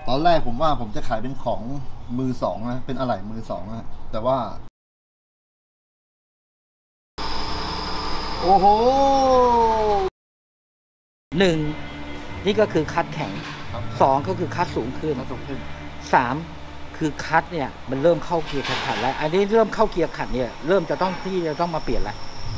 ตอนแรกผมว่าผมจะขายเป็นของมือสองนะเป็นอะไหล่มือสองนะแต่ว่าโอ้โห 1นี่ก็คือคัดแข็ง2ก็คือคัดสูงขึ้น3คือคัดเนี่ยมันเริ่มเข้าเกียร์ขัดแล้วอันนี้เริ่มเข้าเกียร์ขัดเนี่ยเริ่มจะต้องมาเปลี่ยนแล้ว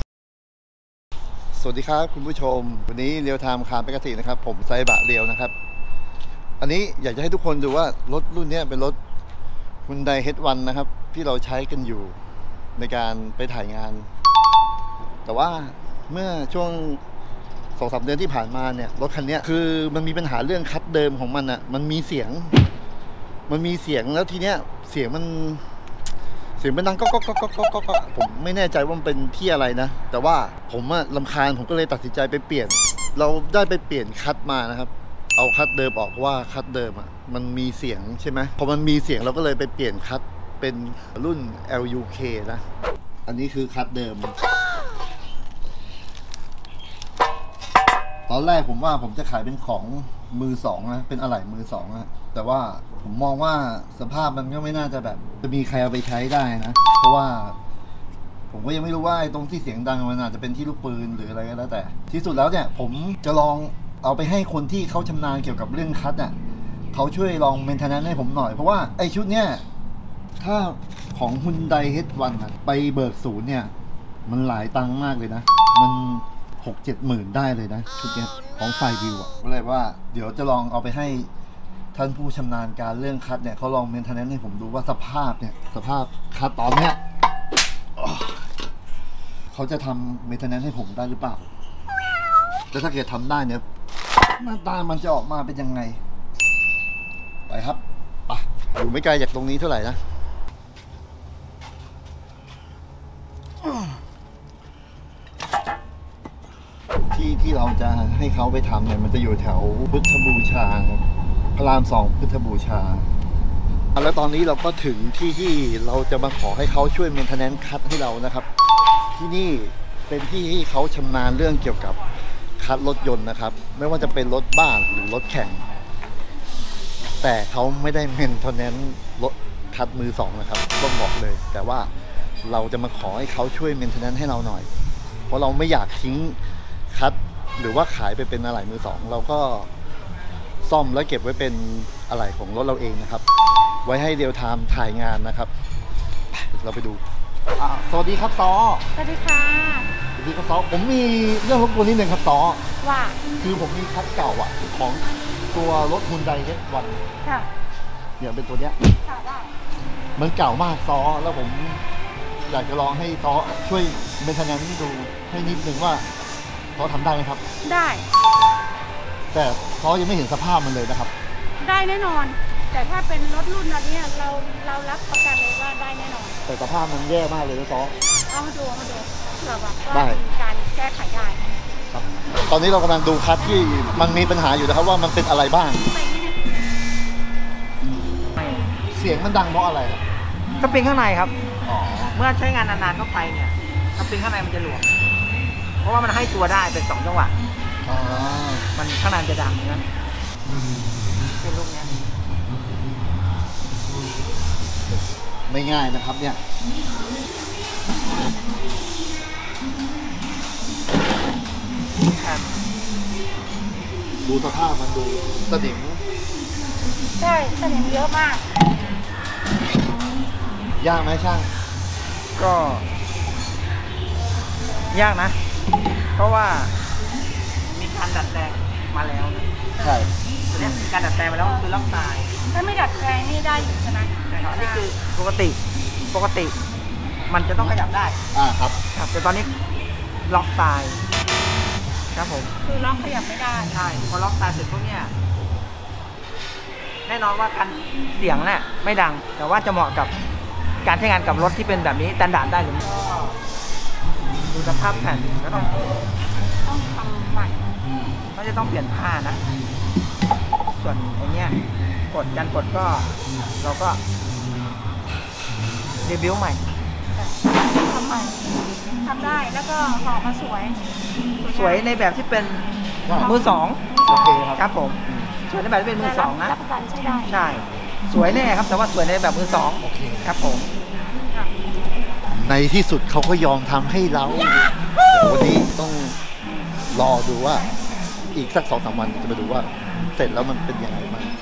สวัสดีครับคุณผู้ชมวันนี้เรียวไทม์คาร์ปกตินะครับผมไซบะเรียวนะครับอันนี้อยากจะให้ทุกคนดูว่ารถรุ่นนี้เป็นรถ Hyundai H1 นะครับที่เราใช้กันอยู่ในการไปถ่ายงานแต่ว่าเมื่อช่วง 2-3 เดือนที่ผ่านมาเนี่ยรถคันนี้คือมันมีปัญหาเรื่องคัดเดิมของมันอ่ะมันมีเสียงแล้วทีเนี้ยเสียงมันดังก็ผมไม่แน่ใจว่ามันเป็นที่อะไรนะแต่ว่าผมอะรำคาญผมก็เลยตัดสินใจไปเปลี่ยนเราได้ไปเปลี่ยนคัดมานะครับเอาคัดเดิมออกเพราะว่าคัดเดิมอะมันมีเสียงใช่ไหมพอมันมีเสียงเราก็เลยไปเปลี่ยนคัดเป็นรุ่น LUK นะอันนี้คือคัดเดิมตอนแรกผมว่าผมจะขายเป็นของมือสองนะเป็นอะไหล่มือสองนะแต่ว่าผมมองว่าสภาพมันก็ไม่น่าจะแบบจะมีใครเอาไปใช้ได้นะเพราะว่าผมก็ยังไม่รู้ว่าตรงที่เสียงดังมันอาจจะเป็นที่ลูกปืนหรืออะไรก็แล้วแต่ที่สุดแล้วเนี่ยผมจะลองเอาไปให้คนที่เขาชำนาญเกี่ยวกับเรื่องคัดอ่ะเขาช่วยลองเมนเทนแนนซ์ให้ผมหน่อยเพราะว่าไอชุดเนี้ยถ้าของ Hyundai H1 ไปเบิกศูนย์เนี่ยมันหลายตังค์มากเลยนะมัน6-7 หมื่นได้เลยนะชุดนี้ของไฟวิวอ่ะก็เลยว่าเดี๋ยวจะลองเอาไปให้ท่านผู้ชำนาญการเรื่องคัดเนี่ยเขาลองเมนเทนแนนซ์ให้ผมดูว่าสภาพคัดตอนเนี้ยเขาจะทำเมนเทนแนนซ์ให้ผมได้หรือเปล่าแต่ถ้าเกิดทำได้เนี่ยหน้าตามันจะออกมาเป็นยังไงไปครับไปอยู่ไม่ไกลจากตรงนี้เท่าไหร่นะที่เราจะให้เขาไปทำเนี่ยมันจะอยู่แถวพุทธบูชาพระราม 2พุทธบูชาแล้วตอนนี้เราก็ถึงที่เราจะมาขอให้เขาช่วยเมนเทนแนนซ์คัดให้เรานะครับที่นี่เป็นที่ที่เขาชำนาญเรื่องเกี่ยวกับคัดรถยนต์นะครับไม่ว่าจะเป็นรถบ้านหรือรถแข่งแต่เขาไม่ได้เมนเทนแนนซ์รถคัดมือสองนะครับต้องบอกเลยแต่ว่าเราจะมาขอให้เขาช่วยเมนเทนแนนซ์ให้เราหน่อยเพราะเราไม่อยากทิ้งคัดหรือว่าขายไปเป็นอะไหล่มือสองเราก็ซ่อมแล้วเก็บไว้เป็นอะไหล่ของรถเราเองนะครับไว้ให้เรียลไทม์ถ่ายงานนะครับเราไปดูสวัสดีครับซอสวัสดีค่ะสวัสดีครับซอผมมีเรื่องรบกวนนิดนึงครับซอว่าคือผมมีคัดเก่าอ่ะของตัวรถ Hyundai H1 ค่ะเนี่ยเป็นตัวเนี้ยค่ะได้มันเก่ามากซอแล้วผมอยากจะลองให้ซอช่วยเมนเทนแนนซ์ดูให้นิดนึงว่าซอทำได้ไหมครับได้แต่ซอยังไม่เห็นสภาพมันเลยนะครับได้แน่นอนแต่ถ้าเป็นรถรุ่นนี้เรารับประกันเลยว่าได้แน่นอนแต่สภาพมันแย่มากเลยนะซอเอามาดูเผื่อว่าก็มีการแก้ไขได้ครับตอนนี้เรากำลังดูคัดที่มันมีปัญหาอยู่นะครับว่ามันเป็นอะไรบ้างเสียงมันดังเพราะอะไรสปริงข้างในครับเมื่อใช้งานนานๆเข้าไปเนี่ยสปริงข้างในมันจะหลวมเพราะว่ามันให้ตัวได้เป็น2 จังหวะมันข้างในจะดังนะเป็นลูกนี้ไม่ง่ายนะครับเนี่ยดูสภาพมันดูสนิมใช่สนิมเยอะมากยากไหมช่างก็ยากนะเพราะว่ามีการดัดแปลงมาแล้วใช่ตัวนี้มีการดัดแปลงมาแล้วคือล็อกตายถ้าไม่ดัดแปลงนี่ได้อยู่ใช่ไหมนี่คือปกติมันจะต้องขยับได้ครับแต่ตอนนี้ล็อกตายครับผมคือล็อกขยับไม่ได้ใช่พอล็อกตายเสร็จพวกเนี้ยแน่นอนว่าการเสียงเนี่ยไม่ดังแต่ว่าจะเหมาะกับการใช้งานกับรถที่เป็นแบบนี้สแตนดาร์ดได้หรือไม่ดูสภาพแผ่นก็ต้องทำใหม่ก็จะต้องเปลี่ยนผ้านะส่วนไอ้เนี้ยกดก็เราก็รีวิวใหม่ทำใหม่ทำได้แล้วก็ห่อมาสวยในแบบที่เป็นมือสองโอเคครับผมสวยในแบบที่เป็นมือสองนะรับประกันใช้ได้ใช่สวยแน่ครับแต่ว่าสวยในแบบมือสองครับผมในที่สุดเขาก็ยอมทำให้เราเดี๋ยววันนี้ต้องรอดูว่าอีกสัก2-3 วันจะมาดูว่าเสร็จแล้วมันเป็นยังไงบ้าง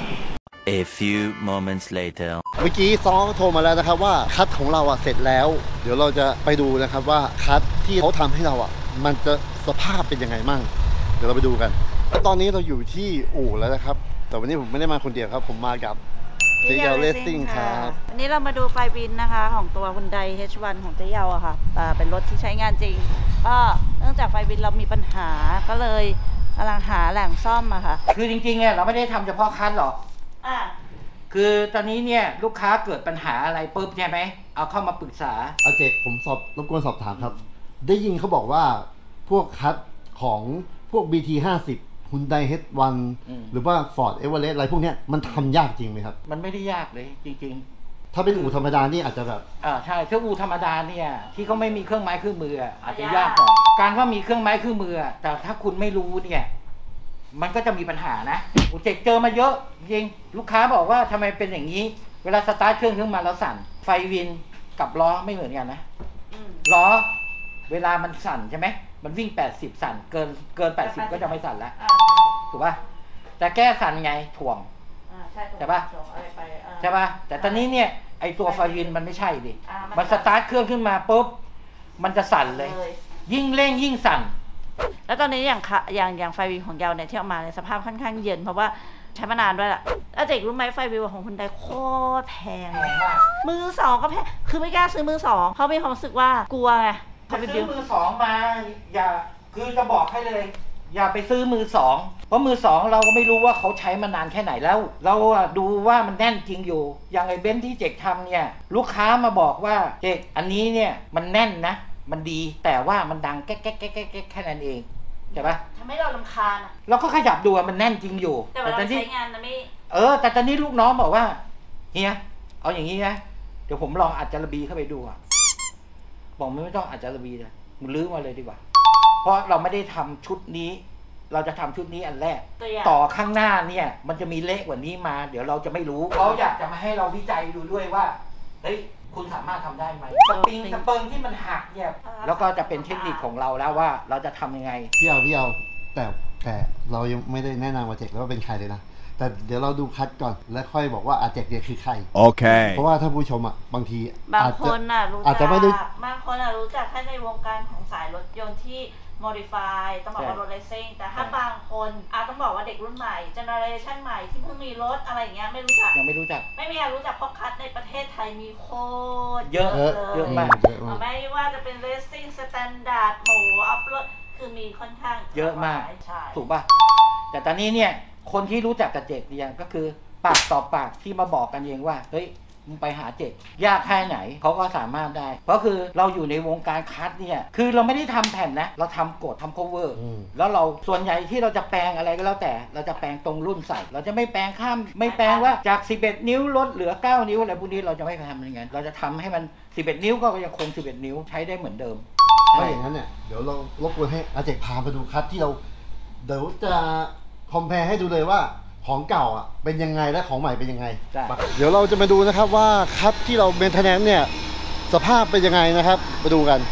A few moments later เมื่อกี้ซ้อโทรมาแล้วนะครับว่าคัทของเราอะเสร็จแล้ว เดี๋ยวเราจะไปดูนะครับว่าคัทที่เขาทำให้เราอะมันจะสภาพเป็นยังไงมั่งเดี๋ยวเราไปดูกันแล้วตอนนี้เราอยู่ที่อู่แล้วนะครับแต่วันนี้ผมไม่ได้มาคนเดียวครับผมมากับเจเยาเลสซิ่งครับวันนี้เรามาดูไฟวินนะคะของตัว Hyundai H1 ของเจเยาอะค่ะเป็นรถที่ใช้งานจริงก็เนื่องจากไฟวินเรามีปัญหาก็เลยกำลังหาแหล่งซ่อมอะค่ะคือจริงๆเนี่ยเราไม่ได้ทำเฉพาะคัทหรอก คือตอนนี้เนี่ยลูกค้าเกิดปัญหาอะไรปุ๊บใช่ไหมเอาเข้ามาปรึกษาอาเจกผมรบกวนสอบถามครับได้ยินเขาบอกว่าพวกคัทของพวก BT50 Hyundai H1 หรือว่า Ford Everest อะไรพวกเนี้ยมันทำยากจริงไหมครับมันไม่ได้ยากเลยจริงๆถ้าเป็นอู่ธรรมดานี่อาจจะแบบใช่ถ้าอู่ธรรมดาเนี่ยที่เขาไม่มีเครื่องไม้เครื่องมืออาจจะยากหน่อยการว่ามีเครื่องไม้เครื่องมือแต่ถ้าคุณไม่รู้เนี่ยมันก็จะมีปัญหานะอู่เจกเจอมาเยอะจริงลูกค้าบอกว่าทำไมเป็นอย่างนี้เวลาสตาร์ทเครื่องขึ้นมาแล้วสั่นไฟวินกับล้อไม่เหมือนกันนะล้อเวลามันสั่นใช่ไหมมันวิ่ง80สั่นเกิน80ก็จะไม่สั่นแล้วถูกป่ะแต่แก้สั่นไงถ่วงใช่ป่ะใช่ป่ะแต่ตอนนี้เนี่ยไอตัวไฟวินมันไม่ใช่ดิมันสตาร์ทเครื่องขึ้นมาปุ๊บมันจะสั่นเลยยิ่งเร่งยิ่งสั่นแล้วตอนนี้อย่างไฟวินของเยาเนี่ยที่ออกมาในสภาพค่อนข้างเย็นเพราะว่าใช้มานานด้วยล่ะอาเจกรู้ไหมไฟวินของHyundaiโคตรแพงมือสองก็แพงคือไม่กล้าซื้อมือสองเพราะมีความรู้สึกว่ากลัวไงจะซื้อมือสองมาอย่าคือจะบอกให้เลยอย่าไปซื้อมือสองเพราะมือสองเราก็ไม่รู้ว่าเขาใช้มานานแค่ไหนแล้วเราดูว่ามันแน่นจริงอยู่อย่างไอ้เบนซ์ที่เจกทำเนี่ยลูกค้ามาบอกว่าเจกอันนี้เนี่ยมันแน่นนะมันดีแต่ว่ามันดังแก๊กแก๊กแก๊กแก๊กแค่นั้นเองใช่ปะทำให้เรารำคาญเราก็ขยับดูมันแน่นจริงอยู่แต่เราใช้งานนะไม่แต่ตอนนี้ลูกน้องบอกว่าเฮียเอาอย่างนี้นะเดี๋ยวผมลองอัดจารบีเข้าไปดูบอกไม่ต้องอัดจารบีเลยมึงลื้อมาเลยดีกว่าเพราะเราไม่ได้ทำชุดนี้เราจะทำชุดนี้อันแรกต่อข้างหน้าเนี่ยมันจะมีเละกว่านี้มาเดี๋ยวเราจะไม่รู้เขาอยากจะมาให้เราวิจัยดูด้วยว่าเฮ้ยคุณสามารถทำได้ไหมสปริงสเปิงที่มันหักเนี่ยแล้วก็จะเป็นเทคนิคของเราแล้วว่าเราจะทำยังไงพี่เอาแต่เรายังไม่ได้แนะนำว่าเจกแล้วว่าเป็นใครเลยนะแต่เดี๋ยวเราดูคัดก่อนแล้วค่อยบอกว่าอาเจกเนี่ยคือใครโอเคเพราะว่าถ้าผู้ชมบางทีบางคนรู้อาจจะไม่รู้บางคนรู้จักแค่ในวงการของสายรถยนต์ที่ modify ต้องบอกว่ารถเลสซิ่งแต่ถ้าบางคนต้องบอกว่าเด็กรุ่นใหม่เจเนอเรชันใหม่ที่เพิ่งมีรถอะไรอย่างเงี้ยไม่รู้จักยังไม่รู้จักไม่มีรู้จักเพราะคัทในประเทศไทยมีโคตรเยอะมากไม่ว่าจะเป็นเลสซิ่งสแตนดาร์ดหมูอัพโหลดคือมีค่อนข้างเยอะมากถูกป่ะแต่ตอนนี้เนี่ยคนที่รู้จักกับเจกเนี่ยก็คือปากต่อปากที่มาบอกกันเองว่าเฮ้ยมึงไปหาเจกยากแค่ไหนเขาก็สามารถได้เพราะคือเราอยู่ในวงการคัทเนี่ยคือเราไม่ได้ทำแผ่นนะเราทำกดทำโคเวอร์แล้วเราส่วนใหญ่ที่เราจะแปลงอะไรก็แล้วแต่เราจะแปลงตรงรุ่นใส่เราจะไม่แปลงข้ามไม่แปลงว่าจาก11นิ้วลดเหลือ9นิ้วอะไรพวกนี้เราจะไม่ทำอย่างนั้นเราจะทำให้มัน11นิ้วก็ยังคง11นิ้วใช้ได้เหมือนเดิมถ้าอย่างนั้นเนี่ยเดี๋ยวเรารบกวนให้อาเจกพาไปดูคัทที่เราเดี๋ยวจะคอมเพลให้ดูเลยว่าของเก่าเป็นยังไงและของใหม่เป็นยังไงเดี๋ยวเราจะมาดูนะครับว่าคัทที่เราเมนเทนแนนซ์เนี่ยสภาพเป็นยังไงนะครับมาดูกัน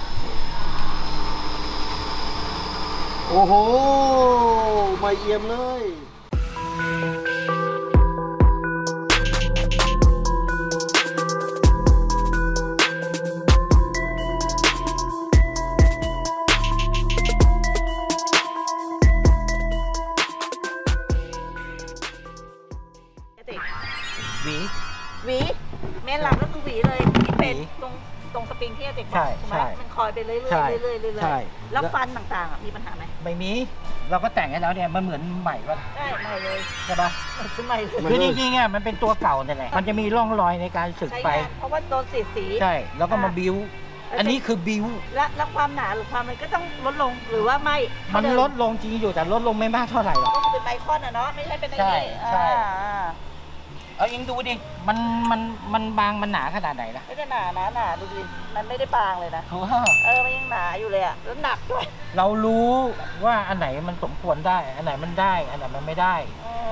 โอ้โหไม่เอี่ยมเลยหวีเมนหลักก็คือหวีเลยที่เป็นตรงสปริงที่อาเจกบอกถูกไหมมันคอยไปเรื่อยๆแล้วฟันต่างๆมีปัญหาไหมไม่มีเราก็แต่งให้แล้วเนี่ยมันเหมือนใหม่ป่ะใช่ใหม่เลยใช่ป่ะซื้อใหม่เลยคือจริงๆมันเป็นตัวเก่าแต่แหละมันจะมีร่องรอยในการสึกไปเพราะว่าโดนสีใช่แล้วก็มาบิ้วอันนี้คือบิ้วแล้วความหนาหรือความอะไรก็ต้องลดลงหรือว่าไม่มันลดลงจริงอยู่แต่ลดลงไม่มากเท่าไหร่หรอกก็คือเป็นไมครอนเนาะไม่ใช่เป็นอะไรใช่ยังดูดิมันบางมันหนาขนาดไหนล่ะไม่ได้หนาดูดิมันไม่ได้บางเลยนะมันยังหนาอยู่เลยแล้วหนักด้วยเรารู้ว่าอันไหนมันสมควรได้อันไหนมันได้อันไหนมันไม่ได้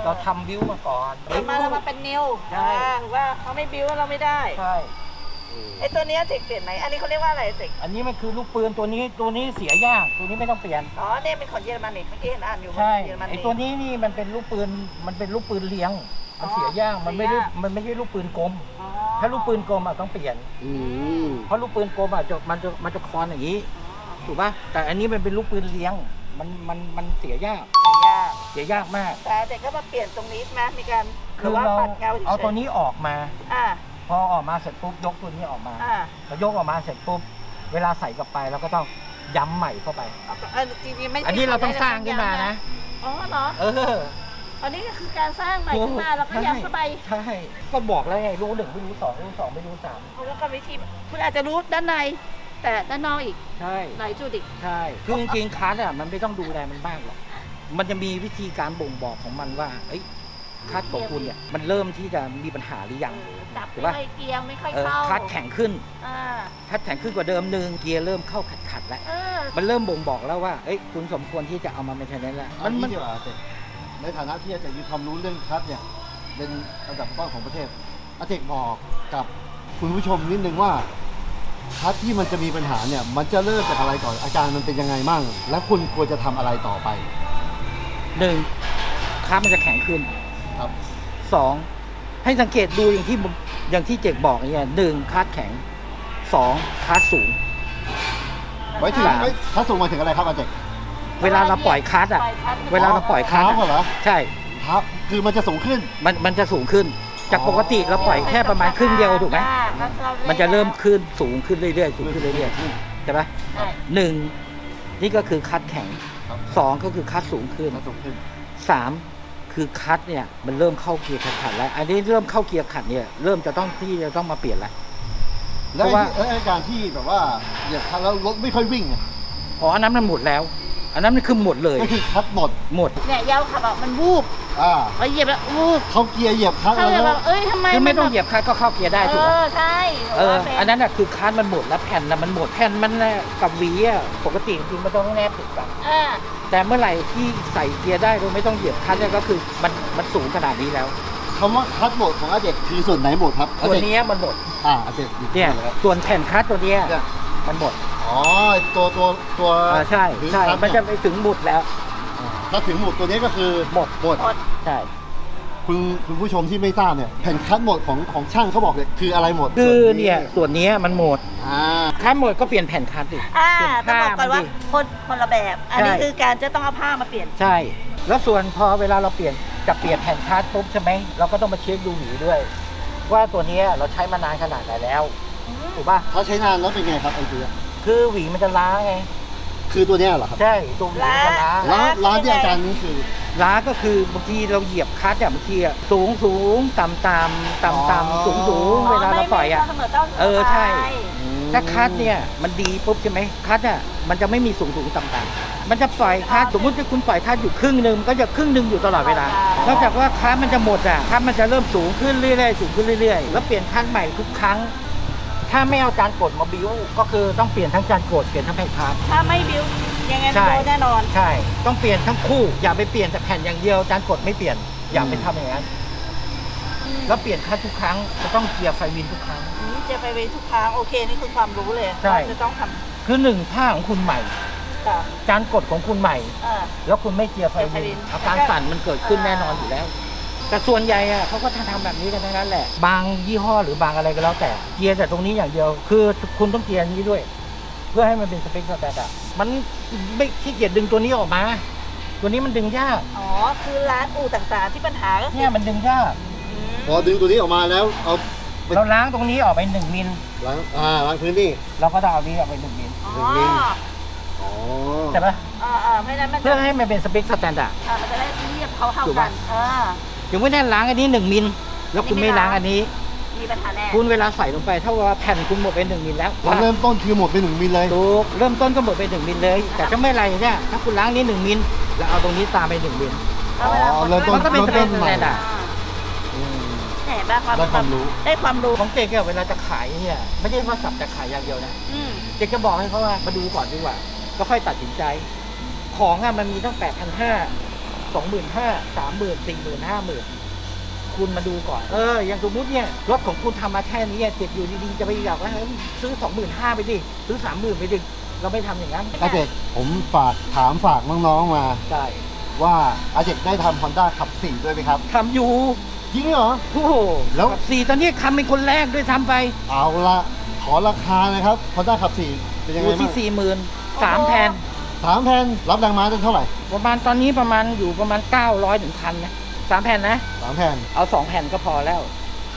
เราทำบิ้วมาก่อนเรามาเป็นนิวใช่ถือว่าเขาไม่บิ้วเราไม่ได้ใช่ไอ้ตัวเนี้ยเจกเปลี่ยนไหมอันนี้เขาเรียกว่าอะไรเจกอันนี้มันคือลูกปืนตัวนี้เสียยากตัวนี้ไม่ต้องเปลี่ยนอ๋อเนี่ยเป็นของเยอรมันนี่เมื่อกี้เห็นอ่านอยู่ใช่เยอรมันไอ้ตัวนี้นี่มันเป็นลูกปืนเลี้ยงมันเสียยากมันไม่ใช่ลูกปืนกลมอ๋อถ้าลูกปืนกลมต้องเปลี่ยนอืมเพราะลูกปืนกลมมันจะคอนอย่างนี้ถูกป่ะแต่อันนี้มันเป็นลูกปืนเลี้ยงมันเสียยาก เสียยากมากแต่เด็กก็มาเปลี่ยนตรงนี้ใช่ไหมมีการหคืรืออว่าเราปัดเงาเฉยๆเอาตัวนี้ออกมาอ่าพอออกมาเสร็จปุ๊บยกตัวนี้ออกมาอ่าพอยกออกมาเสร็จปุ๊บเวลาใส่กลับไปเราก็ต้องย้ำใหม่เข้าไปจริงๆไม่ใช่อันนี้เราต้องสร้างขึ้นมานะอ๋อเหรอเอออันนี้ก็คือการสร้างใหม่ขึ้นมาแล้วก็ย้ำเข้าไปใช่ก็บอกแล้วไงรู้1ไม่รู้2รู้2ไม่รู้3 เพราะว่าก็วิธีคุณอาจจะรู้ด้านใน แต่ด้านนอกอีกใช่หลายจุดอีกใช่คือจริงๆคัสอ่ะมันไม่ต้องดูแลมันมากหรอกมันจะมีวิธีการบ่งบอกของมันว่าเอ้ยคัสของคุณเนี่ยมันเริ่มที่จะมีปัญหาหรือยังจับถูไม่กปะค่อยเกียงไม่ค่อยเข้าคัสแข็งขึ้นอ่าคัสแข็งขึ้นกว่าเดิมเกียร์เริ่มเข้าขัดแล้วเออมันเริ่มบ่งบอกแล้วว่าเอ้ยคุณสมควรที่จะเอามาเป็นชแนลแล้วอันนี้ดีกว่าอาเจกในฐานะที่อาเจกมีความรู้เรื่องคัสเนี่ยเป็นระดับต้นของประเทศอาเจกบอกกับคุณผู้ชมนิดนึงว่าคัสที่มันจะมีปัญหาเนี่ยมันจะเริ่มจากอะไรก่อนอาการมันเป็นยังไงมั่งและคุณควรจะทำอะไรต่อไป 1คัสมันจะแข็งขึ้นครับ 2ให้สังเกตดูอย่างที่เจกบอกเนี่ย1คัสแข็ง2คัสสูงไว้ถึงไม่คัสส่งมาถึงอะไรครับอาเจกเวลาเราปล่อยคัสอ่ะ เวลาเราปล่อยคัสเท้าเหรอใช่ครับคือมันจะสูงขึ้นมันจะสูงขึ้น จากปกติเราปล่อยแค่ประมาณครึ่งเดียวถูกไหมมันจะเริ่มขึ้นสูงขึ้นเรื่อยๆสูงขึ้นเรื่อยๆใช่ไหมใช่หนึ่งนี่ก็คือคัสแข็งครับ 2ก็คือคัสสูงขึ้นมันสูงขึ้น 3คือคัสเนี่ยมันเริ่มเข้าเกียร์ขัดแล้ว อันนี้เริ่มเข้าเกียร์ขัดเนี่ยเริ่มจะต้องมาเปลี่ยนแล้วแล้วเพราะว่าไอ้การที่แบบว่าเหยียบคัสแล้วรถไม่ค่อยวิ่งอะอ๋ออันนั้นมันหมดแล้ว อันนั้นมันคือหมดเลยก็คือคัสหมดเนี่ยยาวขับอ่ะมันวูบอ่าพอเหยียบแล้ววูบเขาเกียร์เหยียบคัสถ้าแล้วเกิดแบบเอ้ยทำไมคือไม่ต้องนเหยียบคัสก็เข้าเกียร์ได้ถูกไหมใช่อันนั้นน่ะคือคัสมันหมดแล้วแผ่นน่ะมันหมดแผ่นมันน่ะกับหวีอ่ะปกติจริงๆมันต้องแนบติดกันอ่าแต่เมื่อไหร่ที่ใส่เกียร์ได้โดยไม่ต้องเหยียบคัสเนี่ยก็คือมันสูงขนาดนี้แล้วคำว่าคัสหมดของอาเจกคือส่วนไหนหมดครับตัวเนี้ยมันหมดอาเจกอยู่เนี่ยที่ไหครับส่วนแผ่นคัสตัวเนี้ยเนี่ยมันหมดอ๋อตัวใช่พื้ใช่คัสมันจะเยไปถึงหมุดแล้วถ้าถึงหมดตัวนี้ก็คือหมด ใช่คุณผู้ชมที่ไม่ทราบเนี่ยแผ่นคัสหมดของช่างเขาบอกเลยคืออะไรหมดคือเนี่ยส่วนเนี้ยมันหมดอ่าคัสหมดก็เปลี่ยนแผ่นคัสดิอ่าเปลี่ยนต้องผ้าบอกก่อนมันว่าดิคนละแบบ อันนี้ใช่คือการจะต้องเอาผ้ามาเปลี่ยนใช่ แล้วส่วนพอเวลาเราเปลี่ยนแผ่นคัสปุ๊บใช่ไหมเราก็ต้องมาเช็คดูหวีด้วย ว่าตัวเนี้ยเราใช้มานานขนาดไหนแล้วถูกป่ะถ้าใช้นานแล้วเป็นไงครับไอ้ตัวคือหวีมันจะล้าไงคือตัวเนี้ยเหรอครับใช่ตัวหวีมันจะล้าร้านที่อาการนี้คือล้าก็คือบางทีเราเหยียบคัสอ่ะบางทีอ่ะสูงต่ำสูงเวลาเราปล่อยอ่ะไม่เสมอต้นเออใช่ไปถ้าคัสเนี่ยมันดีปุ๊บใช่ไหมคัสอ่ะมันจะไม่มีสูงต่ำมันจะปล่อยคัสสมมติถ้าคุณปล่อยคัสอยู่ครึ่งหนึ่งมันก็จะครึ่งหนึ่งอยู่ตลอดเวลานอกจากว่าคัสมันจะหมดอ่ะคัสมันจะเริ่มสูงขึ้นเรื่อยๆสูงขึ้นเรื่อยๆแล้วเปลี่ยนคัสใหม่ทุกครั้ง ถ้าไม่เอาจานกดมาบิ้วก็คือต้องเปลี่ยนทั้งจานกดเปลี่ยนทั้งแผ่นคัสถ้าไม่บิ้วยังไงใช่โดนแน่นอนใช่ต้องเปลี่ยนทั้งคู่อย่าไปเปลี่ยนแต่แผ่นอย่างเดียวจานกดไม่เปลี่ยนอย่าไปทำอย่างนั้นแล้วเปลี่ยนคัสทุกครั้งจะต้องเกียร์ไฟวินทุกครั้งเจะไปเวรทุกครั้งโอเคนี่คือความรู้เลยใช่ว่าจะต้องทคือหนึ่งผ้าของคุณใหม่ำค่ะจานกดของคุณใหม่อ่าแล้วคุณไม่เจียร์ไฟเจียร์ไฟวิวินนอาการสั่นมันเกิดขึ้นแน่นอนอยู่แล้ว แต่ส่วนใหญ่อะเขาก็ทำแบบนี้กันทั้งนั้นแหละ บางยี่ห้อหรือบางอะไรก็แล้วแต่เจียร์แต่ตรงนี้อย่างเดียว คือคุณต้องเจียร์นี้ด้วย เพื่อให้มันเป็นสเปคสแตนดาร์ดมันไม่ขี้เกียจดึงตัวนี้ออกมา ตัวนี้มันดึงยากอ๋อคือร้านอู่ต่างๆที่ปัญหาก็คือเนี่ยมันดึงยากพอดึงตัวนี้ออกมาแล้วเอาเราล้างตรงนี้ออกไป1 มิลล้างพื้นนี่เราก็ต้องเอานี้ออกไป1 มิลอ๋ออ๋อใช่ปะไม่นั้นมันเพื่จะอให้มันเป็นสเปคสแตนดาร์ดมันจะได้เรียบเขาเท่าถูกกัปะนอย่างไม่ได้ล้างอันนี้1 มิลแล้วคุณไม่ล้างอันนี้มีปัญหาแน่คุณเวลาใส่ลงไปเท่ากับว่าแผ่นคุณหมดไป1 มิลแล้ววันเริ่มต้นคือหมดไป1 มิลเลยถูกเริ่มต้นก็หมดไป1 มิลเลย แต่ถ้าไม่ไรเนี่ยถ้าคุณล้างนี้1 มิลแล้วเอาตรงนี้ตามไป1 มิลอ๋อเริ่มต้นมันก็เป็นสเปคสแตนดาร์ดแหมได้ความได้ความรู้ได้ความรู้ของเจ๊เวลาจะขายเนี่ยไม่ใช่ว่าสับแต่ขายอย่างเดียวนะอืมเจ๊ก็บอกให้เขาว่ามาดูก่อนดีกว่าก็ค่อยตัดสินใจ ของอะมันมีตั้ง8,500 25,000 30,000 40,000 50,000คุณมาดูก่อนอย่างสมมุติเนี่ยรถของคุณทำมาแค่นี้เจ็บอยู่ดีๆจะไปอยากว่าซื้อ 25,000ไปดิซื้อ 30,000ไปดิเราไม่ทำอย่างนั้นอาเจกผมฝากน้องๆมาใช่ว่าอาเจกได้ทำ Honda ขับ 4 ด้วยไหมครับทำอยู่จริงเหรอโอ้โหแล้วสี่ตอนนี้ทำเป็นคนแรกด้วยทำไปเอาละขอราคานะครับ Honda ขับ 4 เป็นยังอไงยู่ที่บ้าง 40,000 3 แผ่น 3 แผ่นรับแรงม้าได้เท่าไหร่ประมาณตอนนี้ประมาณอยู่ประมาณ 900 ถึง 1,000 นะ 3 แผ่นนะ 3 แผ่นเอา 2 แผ่นก็พอแล้วอยู่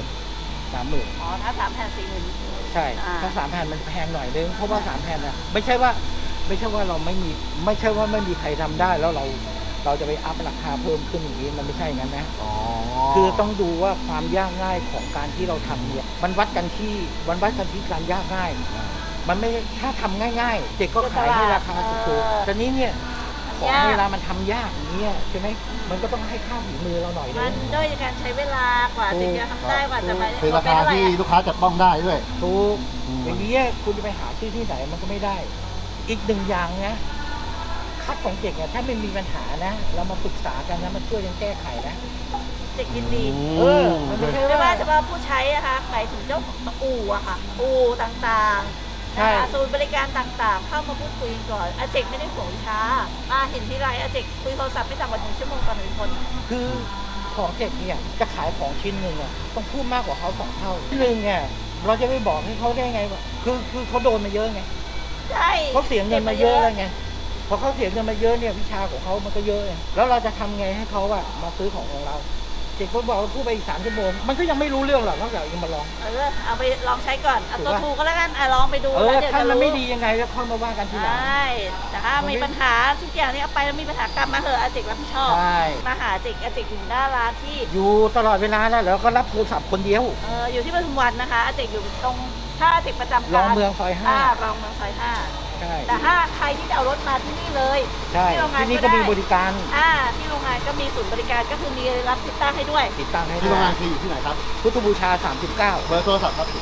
30,000 อ๋อถ้า3 แผ่น 40,000 ใช่ถ้า 3 แผ่นมันแพงหน่อยนึงเพราะว่า 3 แผ่นนะไม่ใช่ว่าเราไม่ใช่ว่าไม่มีใครทำได้แล้วเราจะไปอัพราคาเพิ่มขึ้นอย่างนี้มันไม่ใช่อย่างนั้นนะอ๋อคือต้องดูว่าความยากง่ายของการที่เราทำเนี่ยมันวัดกันที่การยากง่าย มันไม่ถ้าทำง่ายๆเด็กก็ขายให้ราคาถูกๆแต่นี้เนี่ยของเวลามันทำยากอย่างนี้ใช่ไหมมันก็ต้องให้ค่าฝีมือเราหน่อยมันด้วยการใช้เวลากว่าจะทำได้กว่าจะไปเป็นราคาที่ลูกค้าจับต้องได้ด้วยถูกอย่างนี้คุณจะไปหาที่ไหนมันก็ไม่ได้ อีกหนึ่งอย่างนะคัดของเด็กเนี่ยถ้าไม่มีปัญหานะเรามาปรึกษากันนะมันช่วยกันแก้ไขนะเด็กยินดีมันไม่ใช่ไม่ว่าว่าเฉพาะผู้ใช้นะคะหมายถึงเจ้าอู่อะค่ะ อู่ต่างๆใช่นะคะศูนย์บริการต่างๆ เข้ามาพูดคุยกันก่อนอาเจกไม่ได้ห่วงช้ามาเห็นที่ไรอาเจกคุยโทรศัพท์ไม่ต่ำกว่า1 ชั่วโมงต่อ1 คนคือของเด็กเนี่ยจะขายของชิ้นหนึ่งอ่ะต้องพูดมากกว่าเขา2 เท่าหนึ่งเนี่ยเราจะไปบอกให้เขาได้ไงว่าคือเขาโดนมาเยอะไงใช่เขาเสียเงินมาเยอะแล้วไงพอเขาเสียเงินมาเยอะเนี่ยวิชาของเขามันก็เยอะไงแล้วเราจะทำไงให้เขาอะมาซื้อของเราเด็กเขาบอกว่าพูดไปอีก3 ชั่วโมงมันก็ยังไม่รู้เรื่องหรอกนอกจากยังมาลองเอาไปลองใช้ก่อนเอาตัวถูกปะถูกก็แล้วกันลองไปดูแล้วเดี๋ยวถ้าจะมันรู้ไม่ดียังไงแล้วค่อยมาว่ากันทีหลังใช่แต่ถ้ามีปัญหาทุกอย่างนี้เอาไปแล้วมีปัญหากลับมาเถอะอาเจกรับผิดชอบใช่มาหาอาเจกอยู่หน้าร้านที่อยู่ตลอดเวลาแล้วก็รับโทรศัพท์คนเดียวอยู่ที่ปทุมวันนะคะอาเจกอยู่ตรงถ้าอาเจกประจำการรองเมืองซอย5 รองเมืองซอย5 ใช่แต่ถ้าใครที่จะเอารถมาที่นี่เลยใช่โรงงานที่นี่ก็มีบริการที่โรงงานก็มีศูนย์บริการก็คือมีรับติดตั้งให้ด้วยติดตั้งให้ที่ด้โรวงยงานคืออยู่ที่ไหนครับพุทธบูชา 39 เบอร์โทรศัพท์ครับ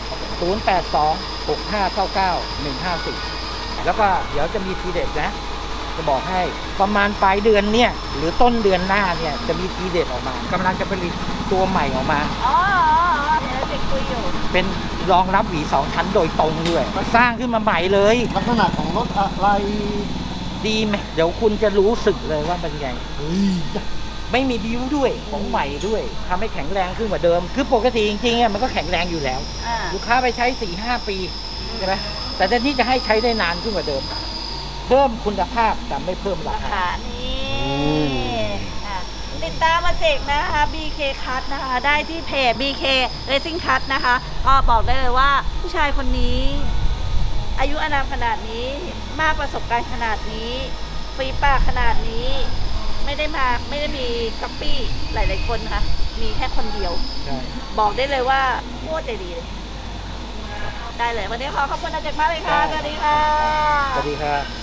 082-6599-154 แล้วก็เดี๋ยวจะมีทีเด็ดนะ จะบอกให้ประมาณปลายเดือนเนี่ยหรือต้นเดือนหน้าเนี่ยจะมีทีเด็ดออกมากำลังจะผลิตตัวใหม่ออกมาเดี๋ยวเด็กคุยอยู่เป็นรองรับหวี 2 ชั้นโดยตรงด้วยสร้างขึ้นมาใหม่เลยลักษณะของรถอะไรดีไหมเดี๋ยวคุณจะรู้สึกเลยว่าเป็นไงเฮ้ยไม่มีบิ้วด้วยของใหม่ด้วยทำให้แข็งแรงขึ้นกว่าเดิม คือปกติจริงๆมันก็แข็งแรงอยู่แล้ว ลูกค้าไปใช้ 4-5 ปีใช่ไหมแต่ตอนนี้จะให้ใช้ได้นานขึ้นกว่าเดิม เพิ่มคุณภาพแต่ไม่เพิ่มราราคาคานี่ติดตามอาเจกนะคะ BK Cut นะคะ ได้ที่เพจ BK Racing Cut นะคะ ก็บอกได้เลยว่าผู้ชายคนนี้ อายุอานามขนาดนี้มากประสบการณ์ขนาดนี้ฟรีปากขนาดนี้ ไม่ได้มีกัปปี้หลายๆคนนะคะมีแค่คนเดียวใช่บอกได้เลยว่าโคตรใจดีเลย ได้เลย วันนี้ขอบคุณอาเจกมากเลยค่ะ สวัสดีค่ะสวัสดีครับ